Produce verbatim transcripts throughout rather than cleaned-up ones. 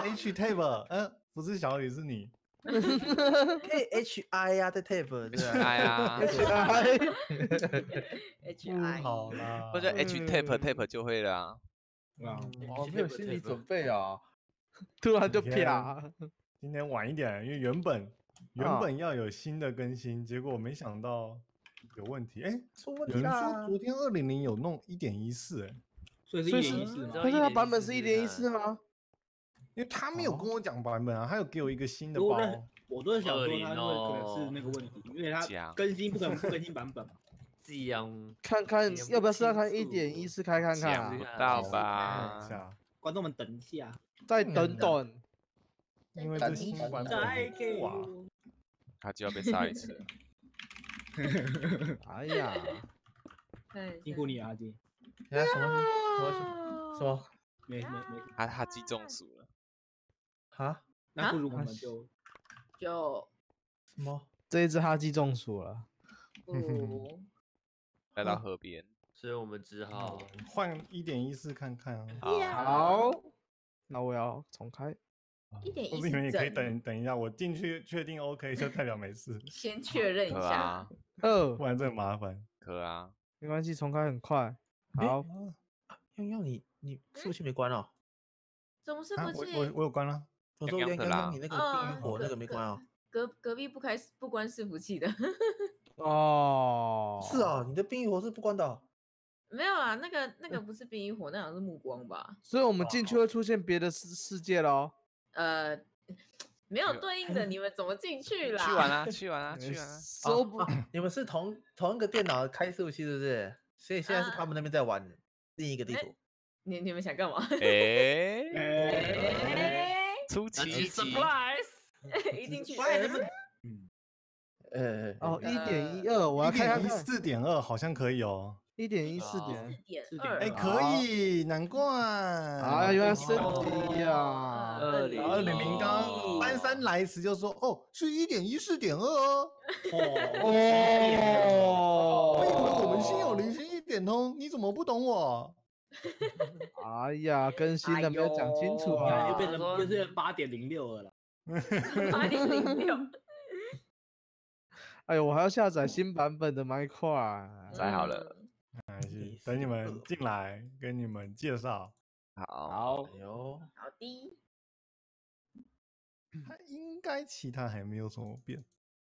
H tape， 嗯，不是小雨是你。 可以 H I 呀，在 tape 对吧 ？I 啊 ，H I， H 不 I 好啦， 或者 H tape tape 就会了啊。 啊， 嗯我没有心理 tape，tape 准备啊，突然就今天啪。 今天晚一点，因为原本原啊本要有新的更新，结果没想到有问题。哎， 出问有人说题啦！ 昨天二零零有弄一点一四，哎， 所以是所以是一点一四嘛。 可是它版本是一点一四吗？ 因为他没有跟我讲版本啊，他有给我一个新的包。 如果认我都是想说它会哦可能是那个问题，因为它讲更新不可能不更新版本嘛。 这样看看点不要不要试试看清楚一点一四开看看啊想不？到看一吧？ 下， 观众们等一下， 再等等。 因为这新版再本给哇， 我。 他就要被杀一次了。 哎呀， 辛苦你啊，阿金。 哎什么什么什么？ 没没没， 他他记中暑了。 哈？ 那不如我们就就什么？这一只哈基中暑了。 不来到河边。 所以我们只好换一点一四看看啊。 好， 好，那我要重开。 一点一或是你们也可以四等等一下，我进去确定 OK 就代表没事， 先确认一下。 可啊， 二不，然这很麻烦。 可啊。 没关系，重开很快。好， 泱泱，你你伺服器没关哦？ 怎么是啊， 不是？ 我我我有关了。 我说泱泱泱的啦泱，你那个冰与火那个没关哦？ 隔隔壁不开不关伺服器的。 哦， 是啊，你的冰与火是不关的哦。 没有啊，那个那个不是冰与火，那好像是目光吧？ 所以我们进去会出现别的世世界喽。 呃，没有对应的，你们怎么进去啦？ 去玩啊，去玩啊，去玩啊。 说不， 你们是同同一个电脑开伺服器，是不是？所以现在是他们那边在玩另一个地图。 你你们想干嘛？ 哎， 哎， 出奇迹。 surprise， 一进去， 呃， 哦，一点一二，我要一点一看看看。 四点二好像可以哦。 一点一四点。 四点二， 哎，可以，难怪。 啊，原来升级呀！ 二零二零零刚姗姗来迟就说，哦，是一点一四点二哦。 哦， 我以为我们心有灵犀一点通，你怎么不懂我？ 哎呀，更新了没有讲清楚啊！ 又变成又是八点零六了。 八点零六。 哎呦，我还要下载新版本的 Minecraft。 载好了。 没关系，等你们进来跟你们介绍。 好， 好， 哎呦， 好的， 它应该其他还没有什么变。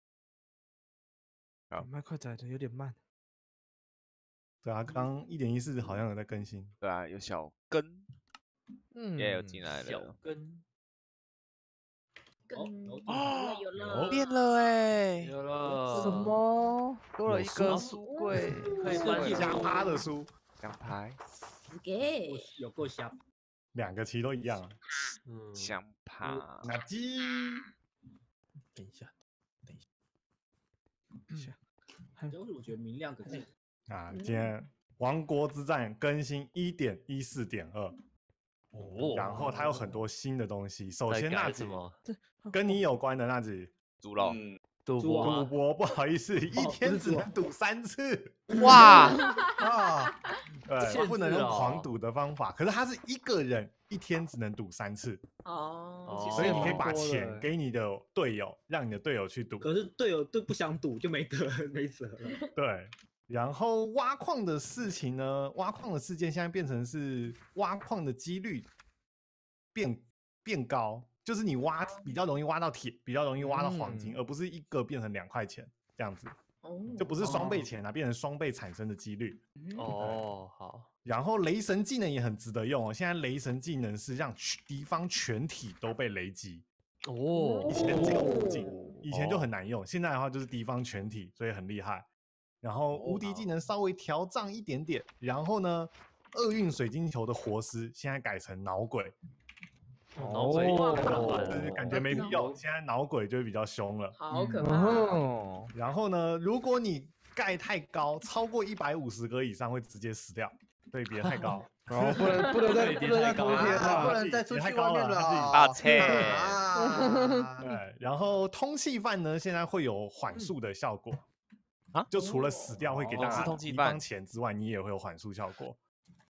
好 Minecraft 载的有点慢。 对啊，刚一点一四好像有在更新。 对啊，有小根嗯， 也有进来小了。 根跟哦有了， 变了哎， 有了什么？ 多了一个书柜， 可以设计搬家加趴的书， 两排死给有够瞎。 两个其实都一样啊。 嗯， 相趴。 那鸡等一下，等一下， 等一下， 就是我觉得明亮可是啊，今天王国之战更新一点一四点二， 哦， 然后它有很多新的东西。首先， 在那几改什么？ 跟你有关的那几猪肉， 猪啊赌博吗赌？博，不好意思，一天只能赌三次。 哇， 啊， 对， 限不能用制哦狂赌的方法。可是他是一个人一天只能赌三次， 哦， 所以你可以哦把多了钱给你的队友，让你的队友去赌。 可是队友都不想赌，就没得没辙了。 对，然后挖矿的事情呢，挖矿的事件现在变成是挖矿的几率变变高，就是你挖比较容易挖到铁，比较容易挖到黄金， 嗯而不是一个变成两块钱这样子， 哦就不是双倍钱啊，变成双倍产生的几率。 哦，好， 然后雷神技能也很值得用哦，现在雷神技能是让全敌方全体都被雷击， 哦以前只有附近，以前就很难用，现在的话就是敌方全体，所以很厉害。然后无敌技能稍微调涨一点点，然后呢，厄运水晶球的活尸现在改成脑鬼， 脑鬼就是感觉没屁用，现在脑鬼就会比较凶了。 好可怕， 哦， 然后呢，如果你盖太高，超过一百五十格以上会直接死掉，所以别太高。 然后不能不能再不能再多贴啊，不了。 能再出别太去外面了高了他自己啊， 抱歉啊， 对，然后通气犯呢，现在会有缓速的效果啊就除了死掉会给哦是大家敌通气犯方钱之外，你也会有缓速效果。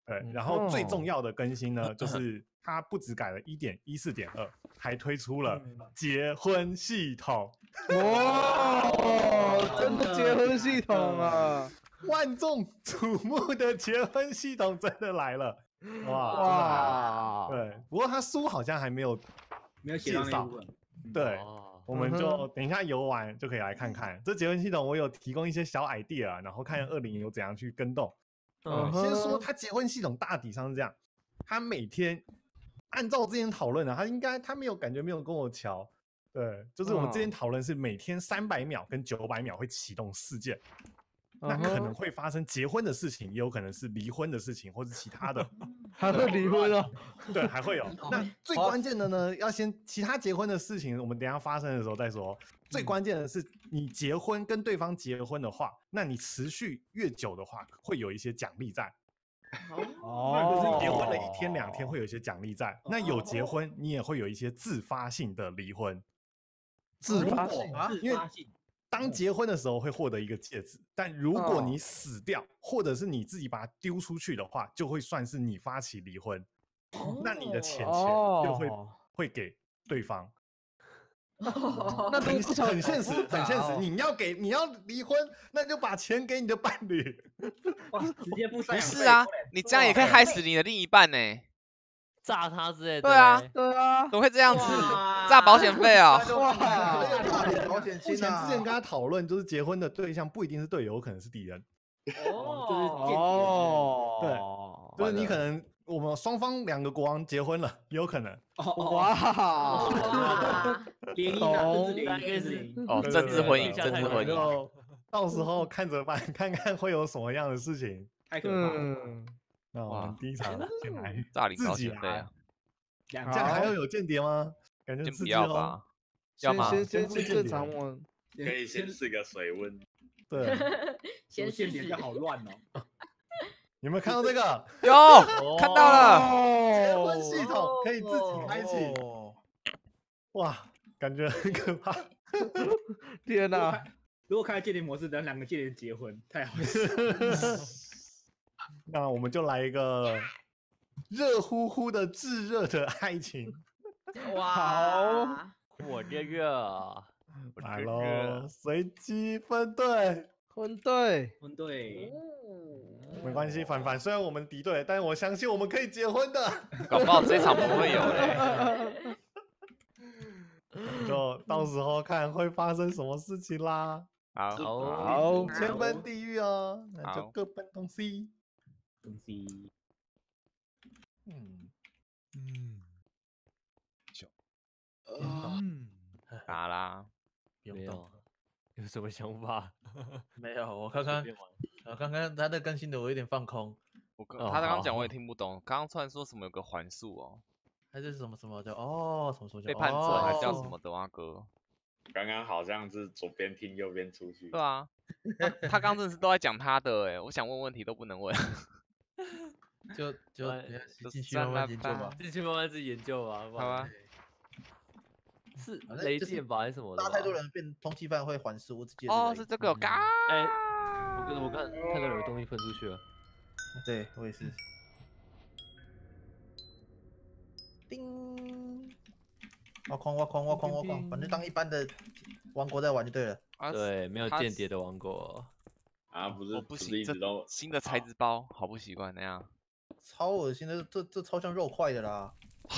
对， 嗯然后最哦重要的更新呢，就是它不只改了一点一四点二，还推出了结婚系统。 哇，真的结婚系统啊！ 万众瞩目的结婚系统真的来了，哇哇！ 哇， 对，不过他书好像还没有没有写介绍到那一部分。 对， 哦我们就嗯哼等一下游玩就可以来看看这结婚系统。我有提供一些小 idea 啊，然后看二零有怎样去跟动。 嗯先说哼它结婚系统大体上是这样，它每天按照之前讨论的，他应该他没有感觉没有跟我瞧。对，就是我们之前嗯讨论是每天三百秒跟九百秒会启动事件。那嗯哼可能会发生结婚的事情，也有可能是离婚的事情，或者其他的。 还会离婚哦？ 对，还会有。那最关键的呢，要先其他结婚的事情，我们等一下发生的时候再说。最关键的是，你结婚跟对方结婚的话，那你持续越久的话，会有一些奖励在。 哦就是结婚了一天两天会有一些奖励在。那有结婚，你也会有一些自发性的离婚。 自发如果性啊？ 因为自发性当结婚的时候会获得一个戒指，但如果你哦死掉，或者是你自己把它丢出去的话，就会算是你发起离婚，那你的钱钱就会、 哦会给对方。 哦那很都是很现实，很现实。 哦你要给你要离婚，那就把钱给你的伴侣。 哇，直接不赡不养费是啊，你这样也可以害死你的另一半呢。 炸他之类的。 对啊欸， 对啊， 怎么会这样子？ 哇诈保险费啊！ 哇大点保险目金啊！ 前之前跟他讨论，就是结婚的对象不一定是队友，有可能是敌人。 哦， 哦， 就是你可能我们双方两个国王结婚了，也有可能。 哦哦， 哇， 哇， 联姻啊，政治懂联姻， 大概是政治联姻。 哦， 对政治婚姻， 对政治婚姻。 就到时候看着办，看看会有什么样的事情。 太可怕了， 嗯， 那我们哇第一场先来诈领保自己来险费啊， 两这样还好要有间谍吗？感觉先不刺激哦。 要吧？要吗？ 先先先不先正见常我可以先试个水温。 对， 先先试试现点就好乱哦。 有没有看到这个有看到了， 结哦婚系统可以自己开启？ 哦， 哇，感觉很可怕。 天哪！ 如果开间谍模式，等两个间谍结婚，太好笑。 那我们就来一个热乎乎的炙热的爱情， 哇， 我这个来喽！随机分队， 婚队， 婚对， 没关系，凡凡虽然我们敌对，但是我相信我们可以结婚的。 搞不好这场不会有嘞。 就到时候看会发生什么事情啦。 好， 好， 千分地狱哦，那就好各奔东西。 东西嗯嗯呃， 嗯， 打啦。 没不用动有，有什么想法？ 没有，我刚刚随便玩呃刚刚他的更新的我有点放空， 我刚哦他刚刚讲好我也听不懂，刚刚突然说什么有个环数哦， 还是什么什么的哦，什么什么背叛者还叫什哦么的啊哥？ 刚刚好像是左边听右边出去。 对啊，他他刚真的是都在讲他的哎，我想问问题都不能问。 就就哎就继续算了慢慢研究吧吧。 自己慢慢自己研究吧，好好吧， 是雷反正就是电吧还是什么的吧？ 拉太多人变通缉犯会还书，我只记得哦， 这个是这个嘎。 哎，我跟我看看到有东西喷出去了， 对我也是。叮，挖矿挖矿挖矿挖矿，反正当一般的王国在玩就对了。 啊对，没有他间谍的王国， 啊，不是不是我不行，这一直都新的材质包好不习惯那样。 超恶心的，这这超像肉块的啦。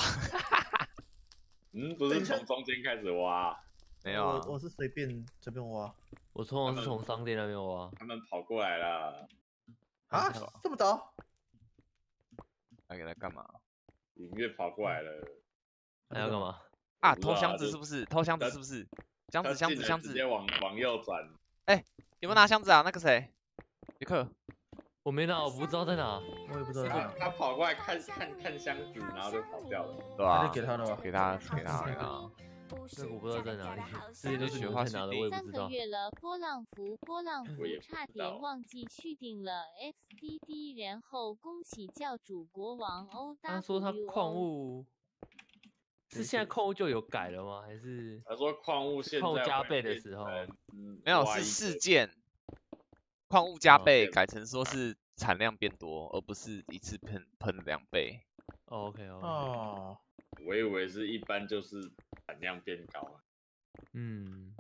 嗯，不是从中间开始挖， 没有啊我，我是随便随便挖我通常是从商店那边挖。 他们跑过来了， 啊，这么早？ 来给他干嘛隐约跑过来了。 还要干嘛？ 啊？ 不知道啊偷箱子就是不是？偷箱子他是不是？箱他子箱进子箱子， 来直接往往右转， 有没有拿箱子啊？那个谁，杰克， 我没拿，我不知道在哪。 我也不知道在哪， 他他跑过来看看看箱子，然后就跑掉了。 对吧？ 那就给他了吧。 给他给他给他。 那个我不知道在哪里，这些都是你们在拿的，我也不三个知道。 月了，波浪符，波浪符我也不差知道点忘记续订了 X D D，然后恭喜教主国王 O W O。 他说他矿物是现在矿物就有改了吗？还是他说矿物现在矿物加会倍的变时候成嗯没有是挖一个事件，矿物加哦倍对改成说是产量变多，而不是一次喷喷两倍。 OK 哦， 哦， 我以为是一般就是产量变高啊。 嗯，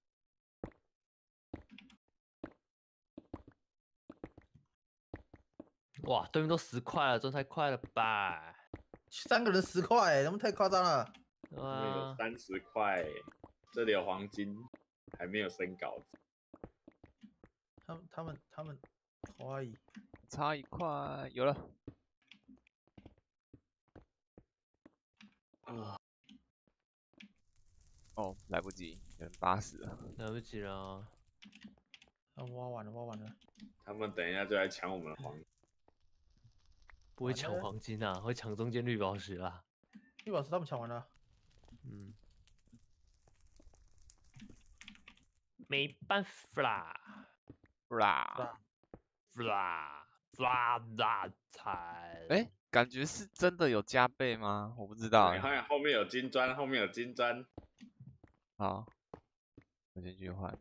哇，对面都十块了，赚太快了吧？ 三个人十块，他们太夸张了。 对他们有啊， 三十块，这里有黄金，还没有升稿子。 他们他们他们，可以。 差一块，有了。 啊， 哦，来不及，有人八十了。 来不及了啊。 啊，挖完了，挖完了。 他们等一下就来抢我们的黄金。 不会抢黄金啊，会抢中间绿宝石啦。 绿宝石他们抢完了。 嗯，没办法啦， 啦， 啦啦啦才。 哎，感觉是真的有加倍吗？我不知道你哎。 看后面有金砖，后面有金砖。 好，我先去换。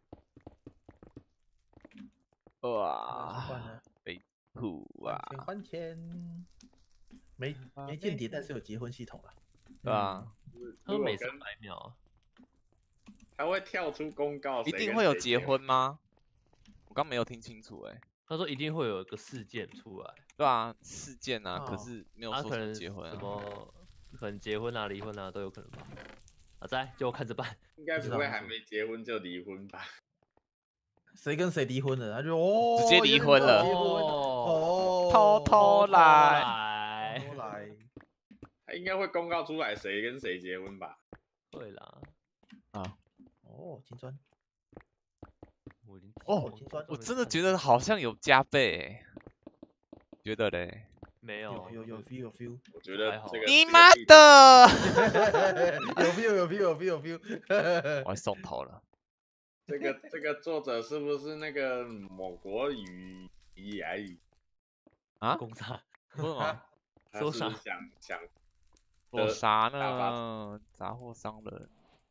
哇， 换了。 被吐换啊！ 钱换钱。没没间谍，但是有结婚系统了。 对啊， 他们每三百秒啊。 他会跳出公告， 一定会有结婚吗？我刚没有听清楚哎。 他说一定会有一个事件出来。 对啊，事件啊， 哦可是没有说什么他可能结婚啊。 什么可能结婚啊、离婚啊都有可能吧。啊，在就看着办。 应该不会还没结婚就离婚吧？ 谁跟谁离婚了？他就哦， 直接离婚了结婚哦， 偷偷来， 来， 偷来。 他应该会公告出来谁跟谁结婚吧？ 会啦。 啊， 哦，金砖。 我已经哦金砖。 我真的觉得好像有加倍欸，觉得嘞？ 没有， 有有有 feel 有 feel。 我觉得还好这个你妈的！ 有 feel 有 feel 有 feel 有 feel。 我要送头了。 这个这个作者是不是那个某国语言语啊？ 公差。 为什么？ 他说啥是不是想想做啥大发呢？杂货商人。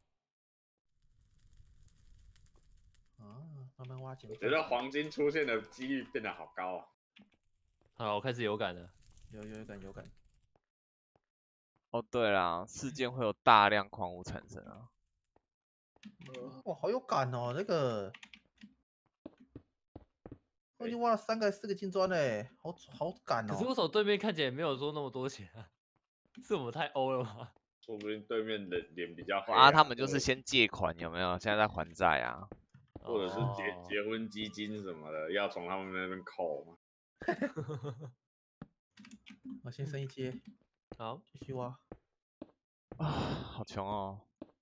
啊，慢慢挖钱。 我觉得黄金出现的几率变得好高啊！ 好，我开始有感了。 有有感有感。 哦，对啦，事件会有大量矿物产生啊。 哇，好有感哦，这个。我已经挖了三个四个金砖嘞，好好感哦。 可是为什么对面看起来没有说那么多钱啊？是我们太欧了吗？ 说不定对面的脸比较黑啊，他们就是先借款有没有？现在在还债啊。 或者是结哦结婚基金什么的，要从他们那边扣嘛。 我先升一阶， 好， 继续挖， 啊，好穷哦。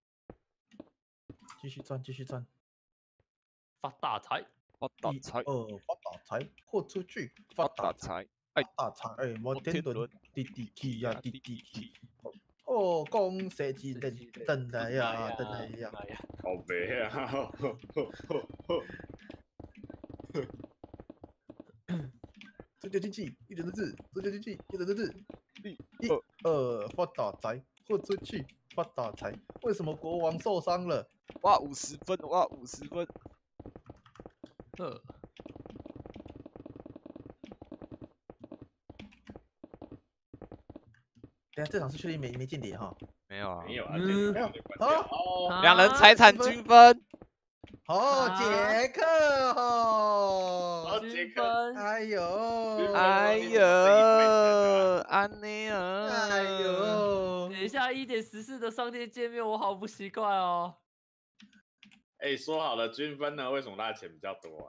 继续赚，继续赚。 发大财， 发大一财， 二发大财，豁出去， 发发大大财， 发大财，哎，摩天轮天轮， 滴滴去呀，滴滴去。哦，恭喜一等等来呀，等来呀。 哎呀， 好悲啊！ 这就经济一人的字，这就经济一人的字。一二发大财，豁出去，发大财。为什么国王受伤了？ 哇，五十分，哇，五十分。 呃， 等下这场是确定没没间谍哈？ 没有啊， 没有啊， 嗯这个关掉哦。 两人财产均分。 哦，杰克哦， 哦， 均杰克， 分， 哎呦， 哎呦呦，安内尔， 哎呦， 等一下一点十四的商店界面，我好不习惯哦。 哎，说好了均分呢，为什么他的钱比较多啊？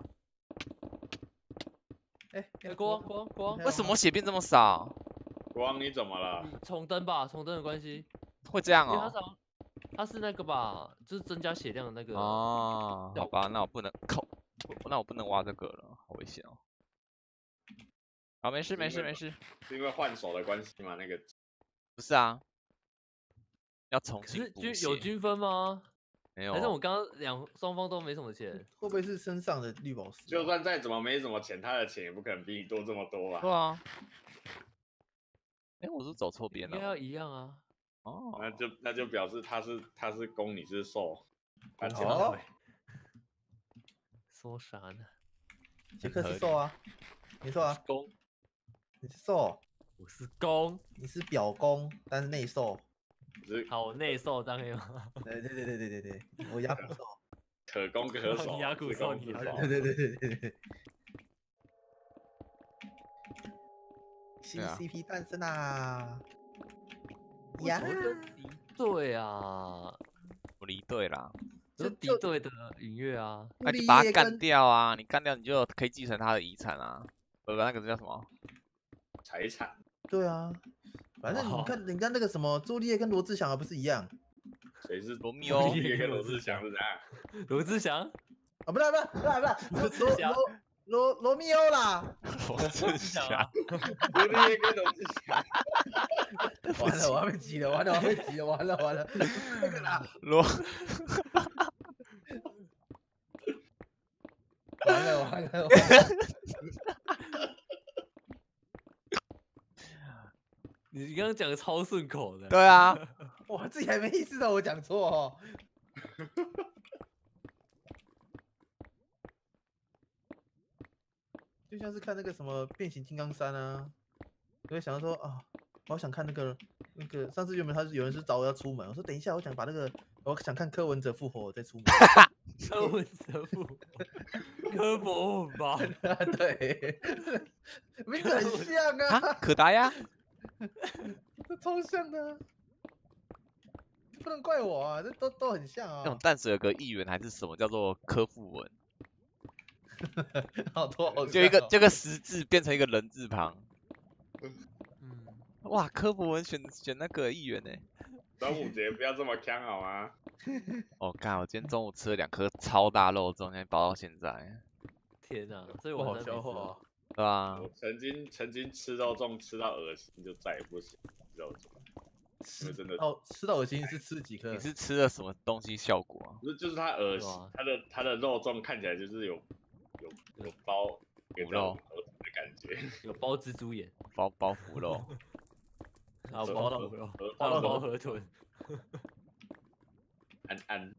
哎， 哎，国王，国王，国王， 为什么血变这么少？ 国王你怎么了？ 重登吧，重登的关系， 会这样哦？ 因为他常，他是那个吧，就是增加血量的那个。 哦，好吧，那我不能靠，那我不能挖这个了，好危险哦。好，没事没事没事， 是因为换手的关系吗？那个不是啊，要重可是新补均有血。 均分吗？ 没有啊， 还是我刚刚两双方都没什么钱？ 会不会是身上的绿宝石啊？ 就算再怎么没什么钱，他的钱也不可能比你多这么多吧？ 对啊。哎，我是走错边了。 应该要一样啊。 哦， 那就那就表示他是他是攻，你是受，他钱哦， 说啥呢？ 杰克是瘦啊， 没错啊， 公， 你是受， 我是公， 你是表公，但是内受。 是好，我内受当然吗？ 对对对对对对对，我牙骨受。 可攻可守， 你牙骨自受你牙攻自守。 对对对对对对。新对啊 C P 诞生啦！呀为什，么会跟敌对啊？ 我离队啦， 是敌对的音乐啊。 那、 布利你把他干叶跟掉啊！你干掉你就可以继承他的遗产啊。呃，那个叫什么？ 财产。 对啊，反正你看人家那个什么朱丽叶跟罗志祥还不是一样谁是罗密欧朱丽叶跟罗志祥是啥？ 罗志祥， 啊？不是不是不是不罗是志祥罗罗罗密欧啦！ 罗志祥， 朱丽叶跟罗志祥。 完了，我要被急了，完了，我要被急了，完了完了，那个啦， 罗完了完了，完了你刚刚讲的超顺口的。 对啊， 我自己还没意识到我讲错哦。就像是看那个什么变形金刚三啊，我会想到说啊，我好想看那个那个，上次原本他是有人是找我要出门，我说等一下，我想把那个我想看柯文哲复活，我再出门。 柯文哲复活，柯博文吧？ 对，名字很像啊， 啊，可达鸭， 这超像的啊，不能怪我啊，这都都很像啊。 那种淡水有个议员还是什么叫做柯富文， 好多好就一个像哦这个十字变成一个人字旁。 嗯， 哇，柯博文选选那个议员呢、 端午节不要这么呛好吗？ 哦，干！我今天中午吃了两颗超大肉粽，现在包到现在， 天哪！所以不好晚上没吃了消化哦。 对吧、 我曾经曾经吃肉粽吃到恶心，就再也不行肉粽，因为真的哦，吃到恶心是吃几颗你？是吃了什么东西效果啊？ 不是就是它恶心对啊， 它的它的肉粽看起来就是有有有包给骨肉的感觉， 有包蜘蛛眼， 包包腐肉， 然后河河包腐肉， 河还有包河河豚。 安安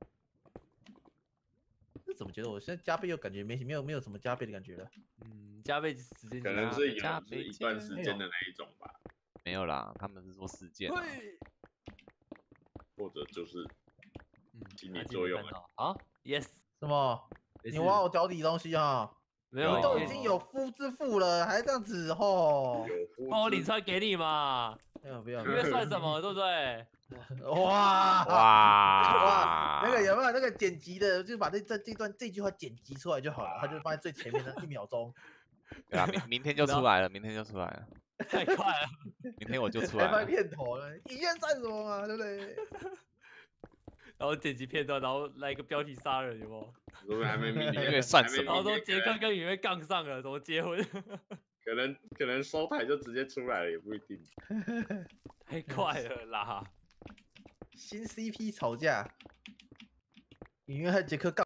这怎么觉得我现在加倍又感觉没没有没有什么加倍的感觉了？ 嗯，加倍时间可能是有加是一段时间的那一种吧， 没有啦，他们是说事件、啊。 对， 或者就是嗯， 心理啊作用今天看到啊，yes， 什么？ 没事你挖我脚底东西啊？ 没有？ 有你都因为已经有夫之妇了，还这样子吼？ 有夫帮我之领出来给你嘛， 没有不要， 因为算什么，对不对？ 哇哇哇，那个有没有那个剪辑的，就把这这这段这句话剪辑出来就好了，他就放在最前面的一秒钟， 对啊，明明天就出来了，明天就出来了， 太快了， 明天我就出还放来了。 片头了，影院算什么嘛，对不对？ 然后剪辑片段，然后来一个标题杀人，有没有？ 如果还没明音年， 乐算什么然后说杰杰克跟雨薇杠上了，怎么结婚？ 可能可能收台就直接出来了，也不一定。 太快了啦！ 新 C P 吵架，影院和杰克杠。